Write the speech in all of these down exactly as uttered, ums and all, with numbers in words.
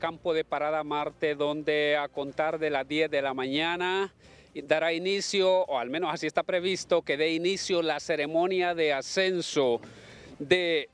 campo de Parada Marte, donde a contar de las diez de la mañana dará inicio, o al menos así está previsto, que dé inicio la ceremonia de ascenso de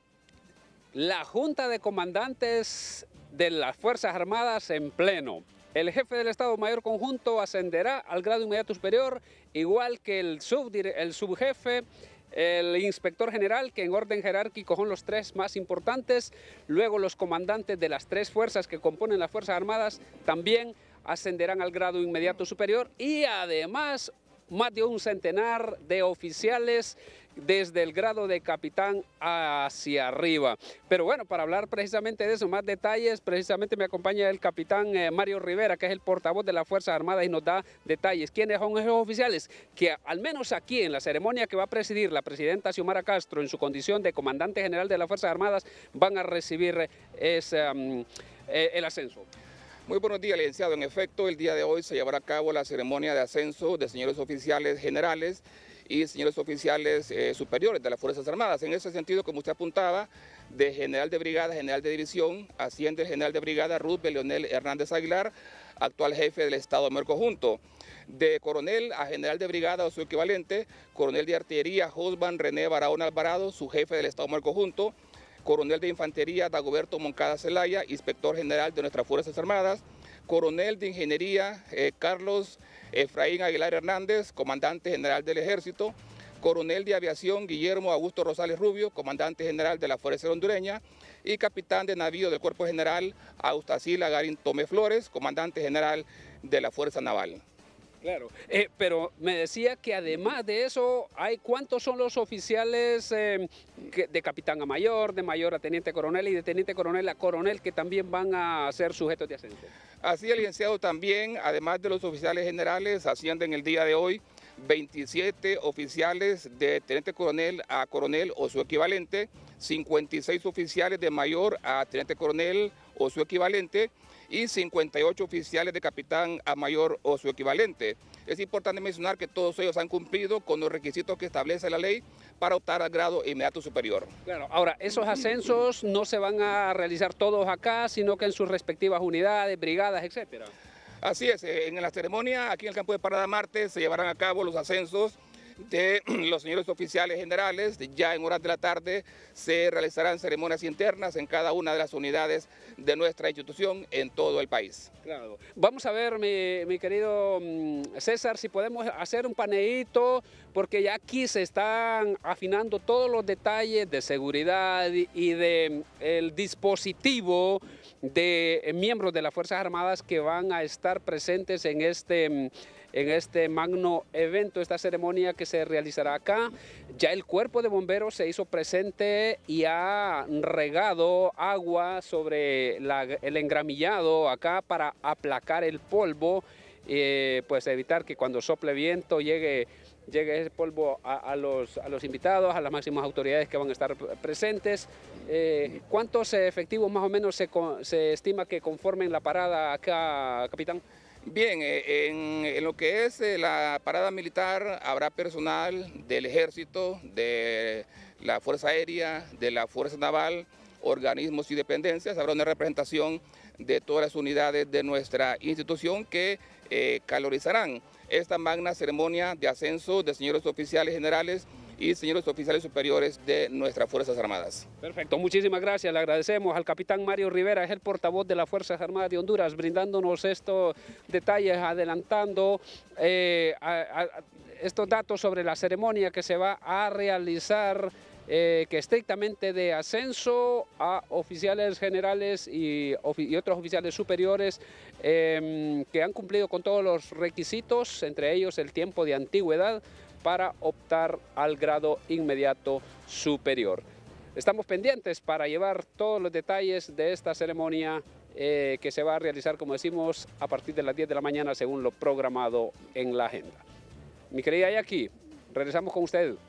la Junta de Comandantes de las Fuerzas Armadas en pleno. El jefe del Estado Mayor Conjunto ascenderá al grado inmediato superior, igual que el, subdire el subjefe, el inspector general, que en orden jerárquico son los tres más importantes. Luego los comandantes de las tres fuerzas que componen las Fuerzas Armadas también ascenderán al grado inmediato superior, y además más de un centenar de oficiales desde el grado de capitán hacia arriba. Pero bueno, para hablar precisamente de eso, más detalles, precisamente me acompaña el capitán eh, Mario Rivera, que es el portavoz de las Fuerzas Armadas, y nos da detalles. ¿Quiénes son esos oficiales? Que al menos aquí en la ceremonia que va a presidir la presidenta Xiomara Castro en su condición de comandante general de las Fuerzas Armadas, van a recibir ese, um, eh, el ascenso. Muy buenos días, licenciado. En efecto, el día de hoy se llevará a cabo la ceremonia de ascenso de señores oficiales generales y señores oficiales eh, superiores de las Fuerzas Armadas. En ese sentido, como usted apuntaba, de general de brigada, general de división, asciende el general de brigada Roosevelt Leonel Hernández Aguilar, actual jefe del Estado Mayor Conjunto. De coronel a general de brigada o su equivalente, coronel de artillería Josban René Barahona Alvarado, su jefe del Estado Mayor Conjunto. Coronel de Infantería Dagoberto Moncada Zelaya, inspector general de nuestras Fuerzas Armadas. Coronel de Ingeniería eh, Carlos Efraín Aguilar Hernández, comandante general del Ejército. Coronel de Aviación Guillermo Augusto Rosales Rubio, comandante general de la Fuerza Aérea Hondureña. Y capitán de navío del Cuerpo General Austacila Garín Tomé Flores, comandante general de la Fuerza Naval. Claro, eh, pero me decía que además de eso, hay ¿cuántos son los oficiales eh, que, de capitán a mayor, de mayor a teniente coronel y de teniente coronel a coronel, que también van a ser sujetos de ascenso? Así, el licenciado, también, además de los oficiales generales, ascienden el día de hoy veintisiete oficiales de teniente coronel a coronel o su equivalente, cincuenta y seis oficiales de mayor a teniente coronel o su equivalente, y cincuenta y ocho oficiales de capitán a mayor o su equivalente. Es importante mencionar que todos ellos han cumplido con los requisitos que establece la ley para optar al grado inmediato superior. Claro, ahora, esos ascensos no se van a realizar todos acá, sino que en sus respectivas unidades, brigadas, etcétera. Así es, en la ceremonia aquí en el campo de Parada Marte se llevarán a cabo los ascensos de los señores oficiales generales. Ya en horas de la tarde se realizarán ceremonias internas en cada una de las unidades de nuestra institución en todo el país. Claro. Vamos a ver, mi, mi querido César, si podemos hacer un paneíto, porque ya aquí se están afinando todos los detalles de seguridad y de el dispositivo de miembros de las Fuerzas Armadas que van a estar presentes en este, en este magno evento, esta ceremonia que se realizará acá. Ya el cuerpo de bomberos se hizo presente y ha regado agua sobre la, el engramillado acá para aplacar el polvo, eh, pues evitar que cuando sople viento llegue llegue ese polvo a, a, los, a los invitados, a las máximas autoridades que van a estar presentes. Eh, ¿Cuántos efectivos más o menos se, se estima que conformen la parada acá, capitán? Bien, en, en lo que es la parada militar habrá personal del Ejército, de la Fuerza Aérea, de la Fuerza Naval, organismos y dependencias. Habrá una representación de todas las unidades de nuestra institución que eh, calorizarán esta magna ceremonia de ascenso de señores oficiales generales y señores oficiales superiores de nuestras Fuerzas Armadas. Perfecto, muchísimas gracias. Le agradecemos al capitán Mario Rivera, es el portavoz de las Fuerzas Armadas de Honduras, brindándonos estos detalles, adelantando eh, a, a, estos datos sobre la ceremonia que se va a realizar, eh, que estrictamente de ascenso a oficiales generales y, y otros oficiales superiores eh, que han cumplido con todos los requisitos, entre ellos el tiempo de antigüedad, para optar al grado inmediato superior. Estamos pendientes para llevar todos los detalles de esta ceremonia eh, que se va a realizar, como decimos, a partir de las diez de la mañana según lo programado en la agenda. Mi querida Jackie, regresamos con usted.